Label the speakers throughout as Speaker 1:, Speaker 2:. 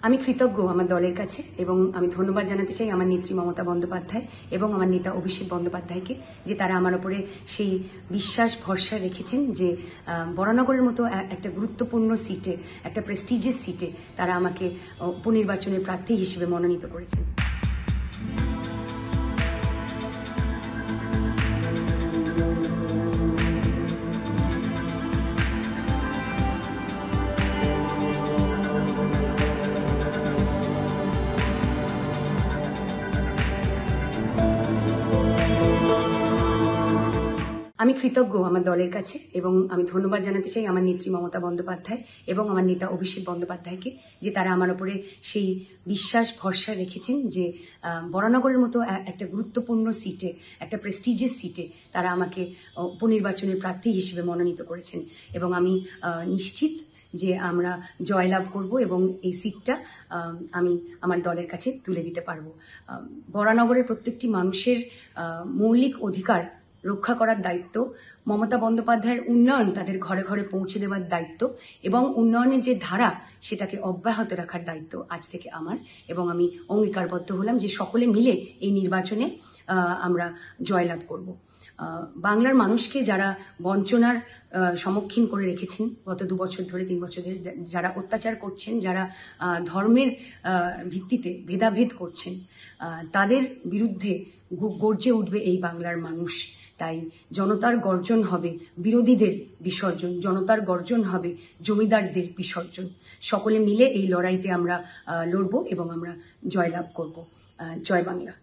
Speaker 1: আমি কৃতজ্ঞ আমার দলের কাছে এবং আমি ধন্যবাদ জানাতে চাই আমার নেত্রী মমতা বন্দ্যোপাধ্যায় এবং আমার নেতা অভিষেক বন্দ্যোপাধ্যায়কে যে তারা আমার উপরে সেই বিশ্বাস ভরসা রেখেছেন যে বরানগরের মতো একটা গুরুত্বপূর্ণ সিটে, একটা প্রেস্টিজিয়াস সিটে তারা আমাকে উপনির্বাচনের প্রার্থী হিসেবে মনোনীত করেছেন। আমি কৃতজ্ঞ আমার দলের কাছে এবং আমি ধন্যবাদ জানাতে চাই আমার নেত্রী মমতা বন্দ্যোপাধ্যায় এবং আমার নেতা অভিষেক বন্দ্যোপাধ্যায়কে যে তারা আমার উপরে সেই বিশ্বাস ভরসা রেখেছেন যে বরানগরের মতো একটা গুরুত্বপূর্ণ সিটে, একটা প্রেস্টিজিয়াস সিটে তারা আমাকে উপনির্বাচনের প্রার্থী হিসেবে মনোনীত করেছেন এবং আমি নিশ্চিত যে আমরা জয়লাভ করব এবং এই সিটটা আমি আমার দলের কাছে তুলে দিতে পারবো। বরানগরের প্রত্যেকটি মানুষের মৌলিক অধিকার রক্ষা করার দায়িত্ব, মমতা বন্দ্যোপাধ্যায়ের উন্নয়ন তাদের ঘরে ঘরে পৌঁছে দেওয়ার দায়িত্ব এবং উন্নয়নের যে ধারা সেটাকে অব্যাহত রাখার দায়িত্ব আজ থেকে আমার, এবং আমি অঙ্গীকারবদ্ধ হলাম যে সকলে মিলে এই নির্বাচনে আমরা জয়লাভ করব। বাংলার মানুষকে যারা বঞ্চনার সম্মুখীন করে রেখেছেন গত 2 বছর ধরে 3 বছর ধরে, যারা অত্যাচার করছেন, যারা ধর্মের ভিত্তিতে ভেদাভেদ করছেন, তাদের বিরুদ্ধে গর্জে উঠবে এই বাংলার মানুষ। তাই জনতার গর্জন হবে বিরোধীদের বিসর্জন, জনতার গর্জন হবে জমিদারদের বিসর্জন। সকলে মিলে এই লড়াইতে আমরা লড়ব এবং আমরা জয়লাভ করব। জয় বাংলা।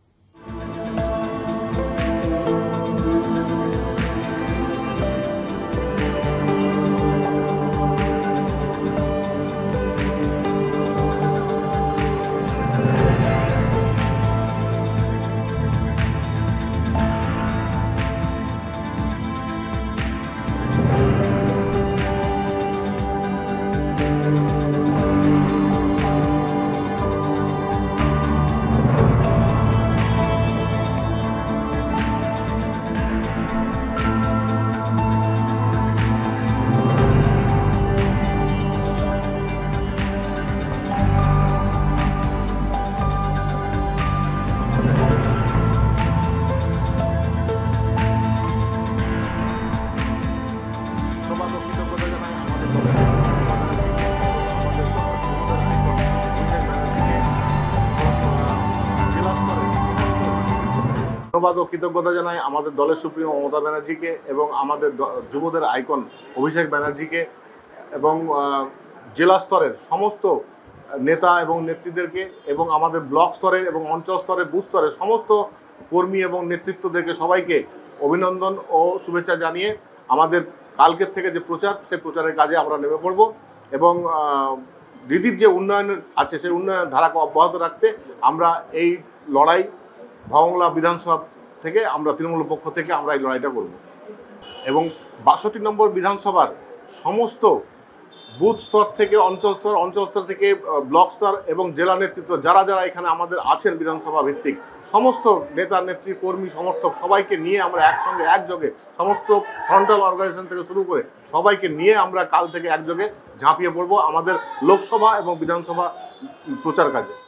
Speaker 2: ধন্যবাদ ও কৃতজ্ঞতা জানাই আমাদের দলের সুপ্রিমো মমতা ব্যানার্জিকে এবং আমাদের যুবদের আইকন অভিষেক ব্যানার্জিকে এবং জেলা স্তরের সমস্ত নেতা এবং নেত্রীদেরকে এবং আমাদের ব্লক স্তরের এবং অঞ্চল স্তরের বুথ স্তরের সমস্ত কর্মী এবং নেতৃত্বদেরকে সবাইকে অভিনন্দন ও শুভেচ্ছা জানিয়ে আমাদের কালকের থেকে যে প্রচার, সেই প্রচারের কাজে আমরা নেমে পড়ব এবং দিদির যে উন্নয়ন আছে সেই উন্নয়নের ধারাকে অব্যাহত রাখতে আমরা এই লড়াই ভাঙলা বিধানসভা থেকে আমরা তৃণমূলের পক্ষ থেকে আমরা এই লড়াইটা করব এবং 62 নম্বর বিধানসভার সমস্ত বুথ স্তর থেকে অঞ্চল স্তর থেকে ব্লক স্তর এবং জেলা নেতৃত্ব যারা যারা এখানে আমাদের আছেন বিধানসভা ভিত্তিক সমস্ত নেতা নেত্রী কর্মী সমর্থক সবাইকে নিয়ে আমরা একসঙ্গে একযোগে সমস্ত ফ্রন্টাল অর্গানাইজেশন থেকে শুরু করে সবাইকে নিয়ে আমরা কাল থেকে একযোগে ঝাঁপিয়ে পড়ব আমাদের লোকসভা এবং বিধানসভা প্রচার কাজে।